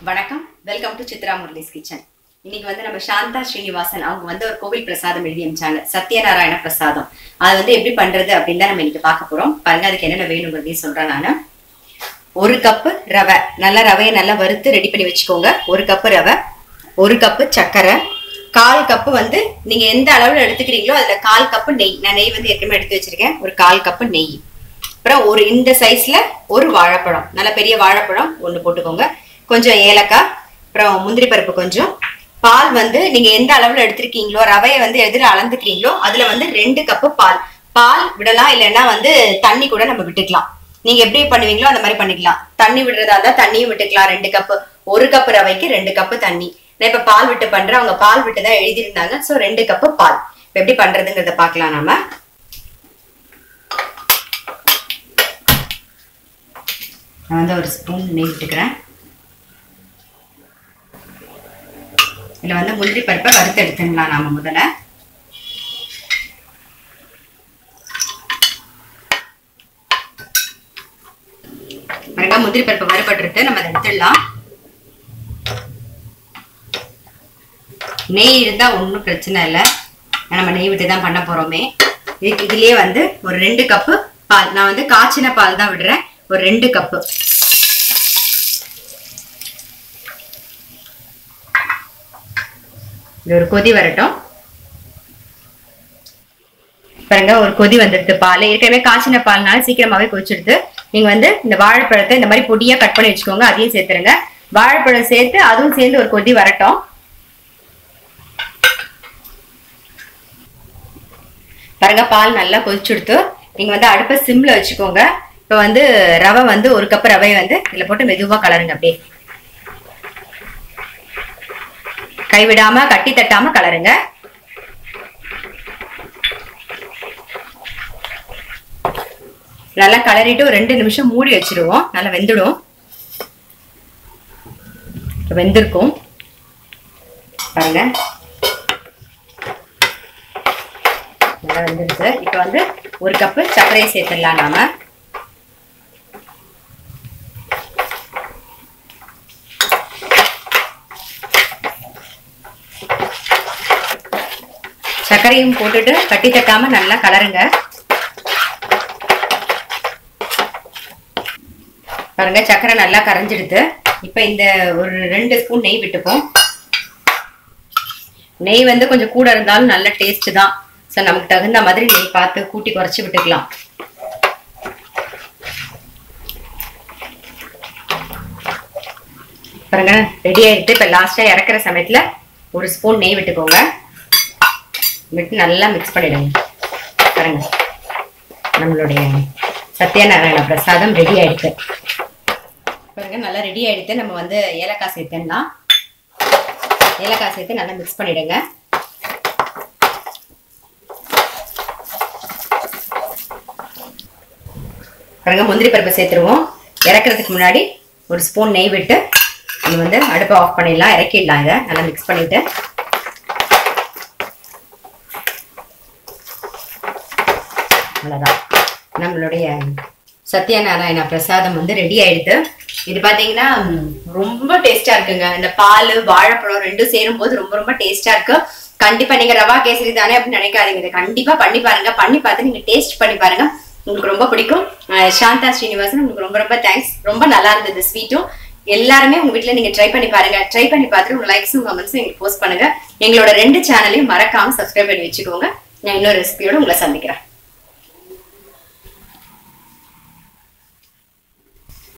வணக்கம், welcome to Chitra Murali's kitchen. இன்னைக்கு வந்து நம்ம சாந்தா ஸ்ரீனிவாசன் அவங்க வந்து ஒரு கோவில் பிரசாதம் எழுதி அனுப்பிச்சாங்க, சத்யநாராயண பிரசாதம். அது வந்து எப்படி பண்றது அப்படின்னு தான் நம்ம இன்னைக்கு பார்க்க போறோம். பாருங்க, அதுக்கு என்னென்ன வேணுங்கிறதையும் சொல்றேன் நானு. 1 கப்பு ரவை, நல்லா ரவையை நல்லா வறுத்து ரெடி பண்ணி வச்சுக்கோங்க. 1 கப்பு ரவை, 1 கப்பு சர்க்கரை, 1/4 கப்பு வந்து நீங்க எந்த அளவுல எடுத்துக்கிறீங்களோ அதுல 1/4 கப்பு நெய். நான் நெய் வந்து ஏற்கனவே எடுத்து வச்சிருக்கேன். ஒரு 1/4 கப்பு நெய். அப்புறம் இந்த சைஸ்ல ஒரு வாழைப்பழம், நல்ல பெரிய வாழைப்பழம் 1 போட்டுக்கோங்க. கொஞ்சம் ஏலக்காய், அப்புறம் முந்திரி பருப்பு கொஞ்சம். பால் வந்து நீங்க எந்த அளவுல எடுத்திருக்கீங்களோ, ரவையை வந்து எதிர அளந்துக்கிறீங்களோ அதுல வந்து 2 கப்பு பால் விடலாம். இல்லைன்னா வந்து தண்ணி கூட நம்ம விட்டுக்கலாம். நீங்க எப்படி பண்ணுவீங்களோ அந்த மாதிரி பண்ணிக்கலாம். தண்ணி விடுறதா இருந்தா தண்ணியும் விட்டுக்கலாம். 2 கப்பு, 1 கப்பு ரவைக்கு 2 கப்பு தண்ணி. நான் இப்ப பால் விட்டு பண்றேன். அவங்க பால் விட்டு தான் எழுதியிருந்தாங்க. ஸோ 2 கப்பு பால். இப்ப எப்படி பண்றதுங்கிறத பாக்கலாம் நாம. நான் வந்து ஒரு ஸ்பூன் நெய் விட்டுக்கிறேன். இதுல வந்து முந்திரி பருப்பை வறுத்து எடுத்துக்கலாம் நாம முதல்ல. முந்திரி பருப்பை வறுபட்டு நம்ம அதை எடுத்துடலாம். நெய் இருந்தா ஒன்றும் பிரச்சனை இல்லை, நம்ம நெய் விட்டு தான் பண்ண போறோமே. இதுலயே வந்து ஒரு 2 கப்பு பால், நான் வந்து காய்ச்சின பால் தான் விடுறேன். ஒரு 2 கப்பு. இது ஒரு கொதி வரட்டும். பாருங்க, ஒரு கொதி வந்துடுது. பால் ஏற்கனவே காய்ச்சின பால்னால சீக்கிரமாவே கொதிச்சிடுது. நீங்க வந்து இந்த வாழைப்பழத்தை இந்த மாதிரி பொடியா கட் பண்ணி வச்சுக்கோங்க, அதையும் சேர்த்துருங்க. வாழைப்பழம் சேர்த்து அதுவும் சேர்ந்து ஒரு கொதி வரட்டும். பாருங்க, பால் நல்லா கொதிச்சுடுத்து. நீங்க வந்து அடுப்பை சிம்ல வச்சுக்கோங்க. இப்ப வந்து ரவை வந்து 1 கப் ரவையை வந்து இதுல போட்டு மெதுவா கலருங்க. அப்படியே கைவிடாம கட்டி தட்டாம கலருங்க. நல்லா கலரிட்டு ஒரு 2 நிமிஷம் மூடி வச்சிருவோம். நல்லா வெந்துடும். வெந்திருக்கும் பாருங்க, நல்லா வெந்துருச்சு. இப்ப வந்து 1 கப்பு சர்க்கரையை சேர்த்துடலாம் நாம. சர்க்கரையும் போட்டுட்டு கட்டி தட்டாம நல்லா கலருங்க. பாருங்க, சர்க்கரை நல்லா கரைஞ்சிடுது. இப்ப இந்த ஒரு 2 ஸ்பூன் நெய் விட்டுப்போம். நெய் வந்து கொஞ்சம் கூட இருந்தாலும் நல்ல டேஸ்ட் தான். ஸோ நமக்கு தகுந்த மாதிரி நெய் பார்த்து கூட்டி குறைச்சி விட்டுக்கலாம். பாருங்க, ரெடி ஆயிடுது. இப்ப லாஸ்டா இறக்குற சமயத்துல 1 ஸ்பூன் நெய் விட்டுக்கோங்க. விட்டு நல்லா மிக்ஸ் பண்ணிடுங்க. பாருங்க, நம்மளுடைய சத்யநாராயண பிரசாதம் ரெடி ஆயிடுச்சு. பாருங்க, நல்லா ரெடி ஆயிடுச்சு. நம்ம வந்து ஏலக்காய் சேர்த்துடலாம். ஏலக்காய் சேர்த்து நல்லா மிக்ஸ் பண்ணிடுங்க. பாருங்க, முந்திரி பருப்பு சேர்த்துருவோம். இறக்குறதுக்கு முன்னாடி 1 ஸ்பூன் நெய் விட்டு நம்ம வந்து அடுப்பை ஆஃப் பண்ணிடலாம். இறக்கிடலாம். இதை நல்லா மிக்ஸ் பண்ணிட்டு அவ்வளவுதான், நம்மளுடைய சத்யநாராயண பிரசாதம் வந்து ரெடி ஆயிடுது. இது பாத்தீங்கன்னா ரொம்ப டேஸ்டா இருக்குங்க. இந்த பால் வாழைப்பழம் 2 சேரும் போது ரொம்ப ரொம்ப டேஸ்டா இருக்கு. கண்டிப்பா நீங்க ரவா கேசரி தானே அப்படின்னு நினைக்காதீங்க. இதை கண்டிப்பா பண்ணி பாருங்க. பண்ணி பார்த்து நீங்க டேஸ்ட் பண்ணி பாருங்க, உங்களுக்கு ரொம்ப பிடிக்கும். சாந்தா ஸ்ரீனிவாசன், உங்களுக்கு ரொம்ப ரொம்ப தேங்க்ஸ். ரொம்ப நல்லா இருந்தது ஸ்வீட்டும். எல்லாருமே உங்க வீட்டுல நீங்க ட்ரை பண்ணி பாருங்க. ட்ரை பண்ணி பார்த்துட்டு உங்க லைக்ஸும் கமெண்ட்ஸும் எங்களுக்கு போஸ்ட் பண்ணுங்க. எங்களோட 2 சேனலையும் மறக்காம சப்ஸ்கிரைப் பண்ணி வச்சுக்கோங்க. நான் இன்னொரு ரெசிபியோட உங்களை சந்திக்கிறேன்.